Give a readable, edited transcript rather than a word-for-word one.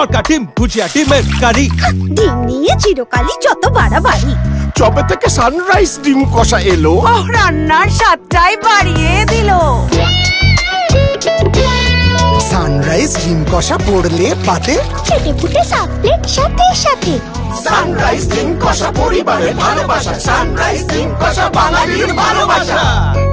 তড়কা ডিম ভুজিয়া ডিমের কারি। ডিম নিয়ে চিরকালই যত বাড়াবাড়ি। চপে থেকে সানরাইজ ডিম কষা এলো, রান্নার স্বাদটাই বাড়িয়ে দিল। সানরাইজ ডিম কষা পড়লে পাতে, চেটে ফুটে সাত প্লেট সাথে সাথে। সানরাইজ ডিম কষা পরিবারের ভালোবাসা, সানরাইজ ডিম কষা বাঙালির ভালোবাসা।